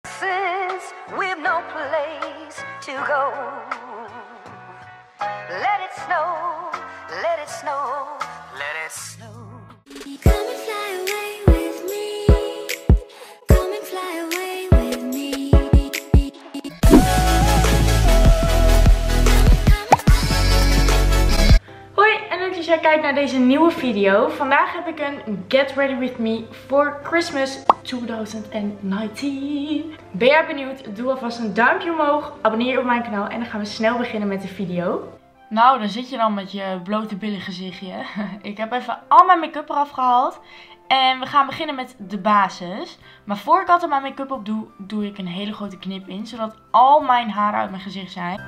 Since we've no place to go, let it snow, let it snow, let it snow. Come and fly away with me. Come and fly away with me. Hoi en leuk dat jij kijkt naar deze nieuwe video. Vandaag heb ik een Get Ready With Me for Christmas 2019. Ben jij benieuwd? Doe alvast een duimpje omhoog, abonneer je op mijn kanaal en dan gaan we snel beginnen met de video. Nou, dan zit je dan met je blote billen gezichtje. Ik heb even al mijn make-up eraf gehaald. En we gaan beginnen met de basis. Maar voor ik altijd mijn make-up op doe, doe ik een hele grote knip in. Zodat al mijn haren uit mijn gezicht zijn.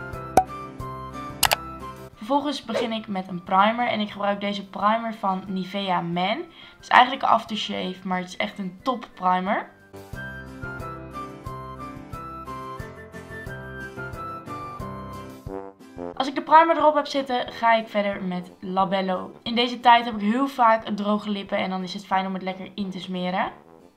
Vervolgens begin ik met een primer. En ik gebruik deze primer van Nivea Man. Het is eigenlijk een aftershave, maar het is echt een top primer. Als ik de primer erop heb zitten, ga ik verder met Labello. In deze tijd heb ik heel vaak droge lippen en dan is het fijn om het lekker in te smeren.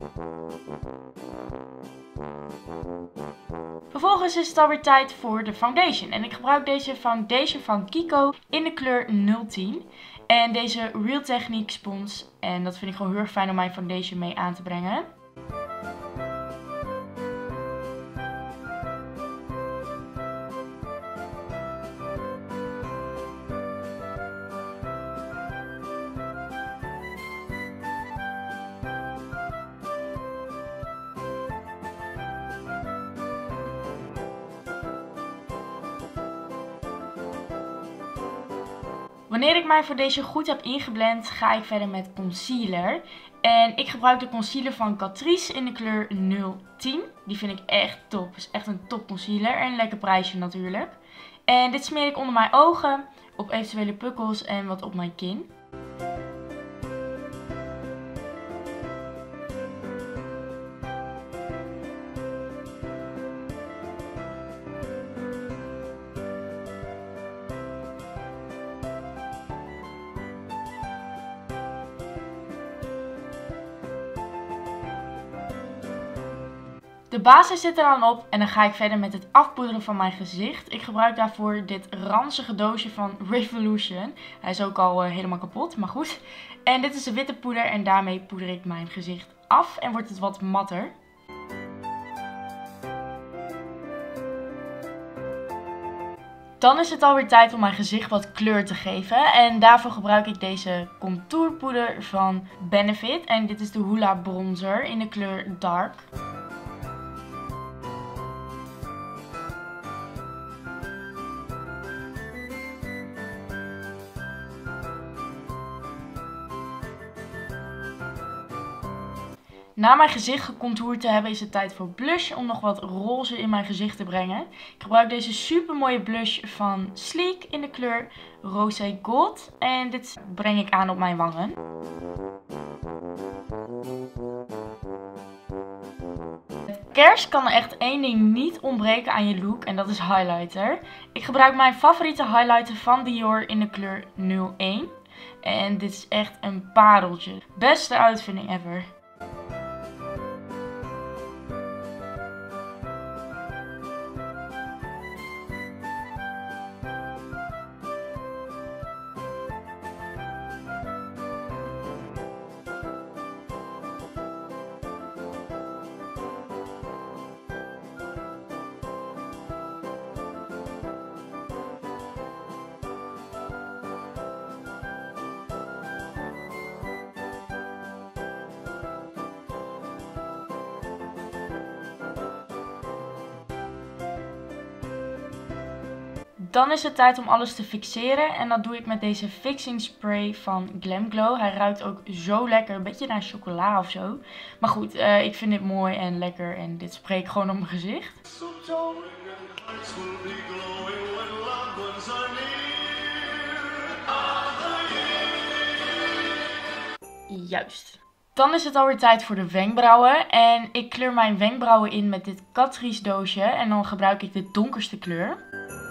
Vervolgens is het alweer tijd voor de foundation. En ik gebruik deze foundation van Kiko in de kleur 010. En deze Real Technique spons. En dat vind ik gewoon heel erg fijn om mijn foundation mee aan te brengen. Wanneer ik mijn foundation goed heb ingeblend, ga ik verder met concealer. En ik gebruik de concealer van Catrice in de kleur 010. Die vind ik echt top. Het is echt een top concealer en een lekker prijsje natuurlijk. En dit smeer ik onder mijn ogen, op eventuele pukkels en wat op mijn kin. De basis zit er dan op en dan ga ik verder met het afpoederen van mijn gezicht. Ik gebruik daarvoor dit ranzige doosje van Revolution. Hij is ook al helemaal kapot, maar goed. En dit is de witte poeder en daarmee poeder ik mijn gezicht af en wordt het wat matter. Dan is het alweer tijd om mijn gezicht wat kleur te geven. En daarvoor gebruik ik deze contourpoeder van Benefit. En dit is de Hoola Bronzer in de kleur Dark. Na mijn gezicht gecontourd te hebben is het tijd voor blush om nog wat roze in mijn gezicht te brengen. Ik gebruik deze super mooie blush van Sleek in de kleur Rosé Gold. En dit breng ik aan op mijn wangen. Met kerst kan er echt één ding niet ontbreken aan je look en dat is highlighter. Ik gebruik mijn favoriete highlighter van Dior in de kleur 01. En dit is echt een pareltje. Beste uitvinding ever. Dan is het tijd om alles te fixeren en dat doe ik met deze fixing spray van Glam Glow. Hij ruikt ook zo lekker, een beetje naar chocola of zo. Maar goed, ik vind dit mooi en lekker en dit spray ik gewoon op mijn gezicht. Juist. Dan is het alweer tijd voor de wenkbrauwen en ik kleur mijn wenkbrauwen in met dit Catrice doosje en dan gebruik ik de donkerste kleur.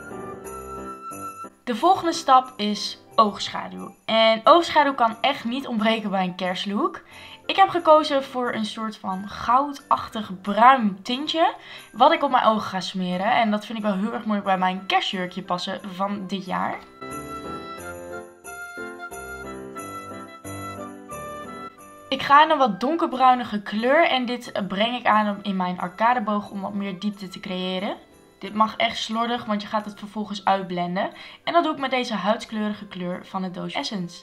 De volgende stap is oogschaduw. En oogschaduw kan echt niet ontbreken bij een kerstlook. Ik heb gekozen voor een soort van goudachtig bruin tintje. Wat ik op mijn ogen ga smeren. En dat vind ik wel heel erg mooi bij mijn kerstjurkje passen van dit jaar. Ik ga in een wat donkerbruinige kleur. En dit breng ik aan in mijn arcadeboog om wat meer diepte te creëren. Dit mag echt slordig, want je gaat het vervolgens uitblenden. En dat doe ik met deze huidskleurige kleur van het doosje Essence.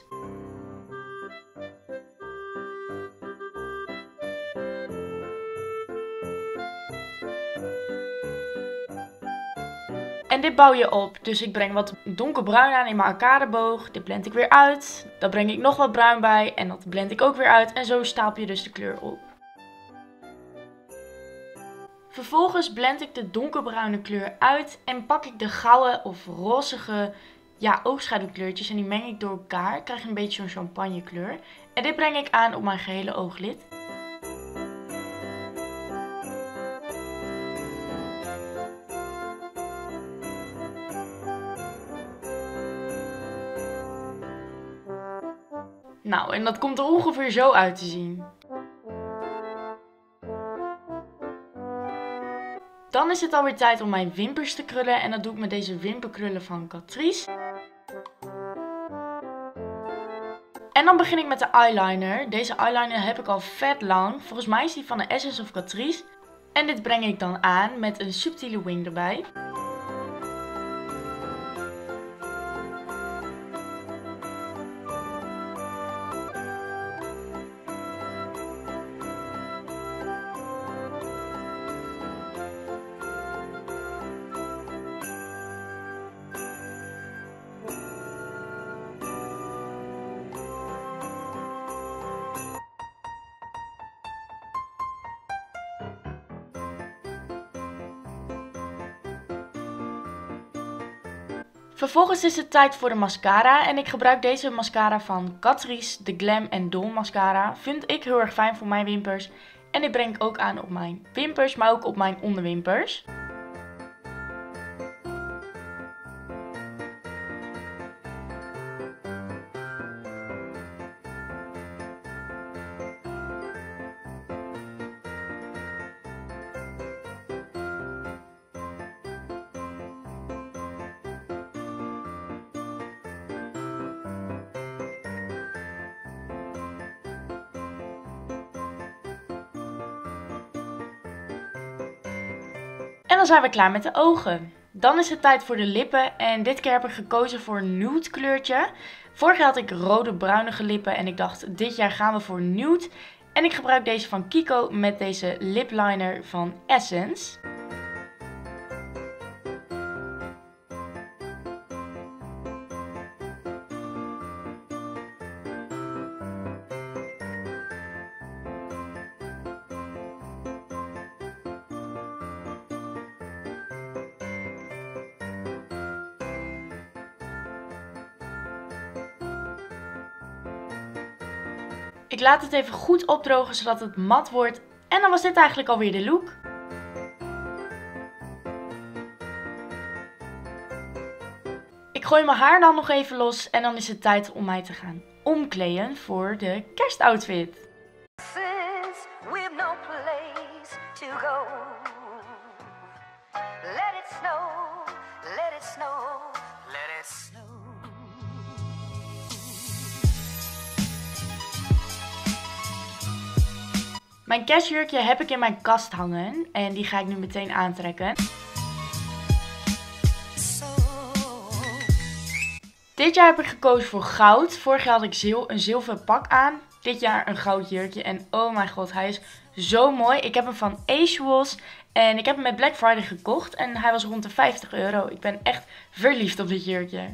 En dit bouw je op. Dus ik breng wat donkerbruin aan in mijn arcadeboog. Dit blend ik weer uit. Dan breng ik nog wat bruin bij. En dat blend ik ook weer uit. En zo stapel je dus de kleur op. Vervolgens blend ik de donkerbruine kleur uit. En pak ik de gouden of rozige oogschaduwkleurtjes. En die meng ik door elkaar. Ik krijg een beetje zo'n champagne kleur. En dit breng ik aan op mijn gehele ooglid. Nou, en dat komt er ongeveer zo uit te zien. Dan is het alweer tijd om mijn wimpers te krullen. En dat doe ik met deze wimperkrullen van Catrice. En dan begin ik met de eyeliner. Deze eyeliner heb ik al vet lang. Volgens mij is die van de Essence of Catrice. En dit breng ik dan aan met een subtiele wing erbij. Vervolgens is het tijd voor de mascara en ik gebruik deze mascara van Catrice, de Glam & Dol mascara. Vind ik heel erg fijn voor mijn wimpers en die breng ik ook aan op mijn wimpers, maar ook op mijn onderwimpers. En dan zijn we klaar met de ogen. Dan is het tijd voor de lippen en dit keer heb ik gekozen voor een nude kleurtje. Vorig jaar had ik rode bruinige lippen en ik dacht dit jaar gaan we voor nude. En ik gebruik deze van Kiko met deze lip liner van Essence. Ik laat het even goed opdrogen zodat het mat wordt. En dan was dit eigenlijk alweer de look. Ik gooi mijn haar dan nog even los en dan is het tijd om mij te gaan omkleden voor de kerstoutfit. We've no place to go. Let it snow, let it snow, let it snow. Mijn kerstjurkje heb ik in mijn kast hangen en die ga ik nu meteen aantrekken. Dit jaar heb ik gekozen voor goud. Vorig jaar had ik een zilveren pak aan. Dit jaar een goud jurkje en oh mijn god, hij is zo mooi. Ik heb hem van ASOS en ik heb hem met Black Friday gekocht en hij was rond de €50. Ik ben echt verliefd op dit jurkje.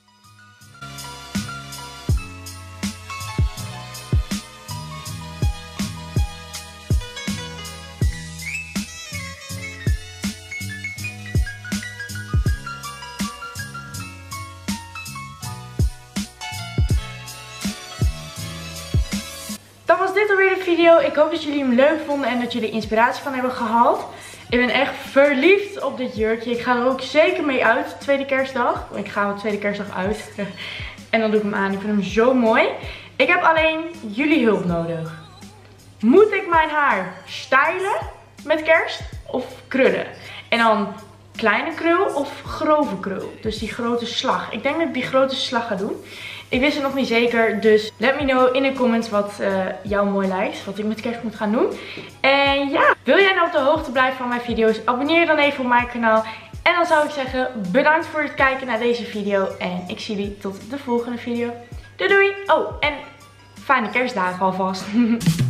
Dan was dit alweer de video. Ik hoop dat jullie hem leuk vonden en dat jullie er inspiratie van hebben gehaald. Ik ben echt verliefd op dit jurkje. Ik ga er ook zeker mee uit, tweede kerstdag. Ik ga op tweede kerstdag uit. En dan doe ik hem aan. Ik vind hem zo mooi. Ik heb alleen jullie hulp nodig. Moet ik mijn haar stylen met kerst of krullen? En dan kleine krul of grove krul? Dus die grote slag. Ik denk dat ik die grote slag ga doen. Ik wist het nog niet zeker, dus let me know in de comments wat jou mooi lijkt. Wat ik met kerst moet gaan doen. En ja, wil jij nou op de hoogte blijven van mijn video's? Abonneer je dan even op mijn kanaal. En dan zou ik zeggen, bedankt voor het kijken naar deze video. En ik zie jullie tot de volgende video. Doei doei! Oh, en fijne kerstdagen alvast.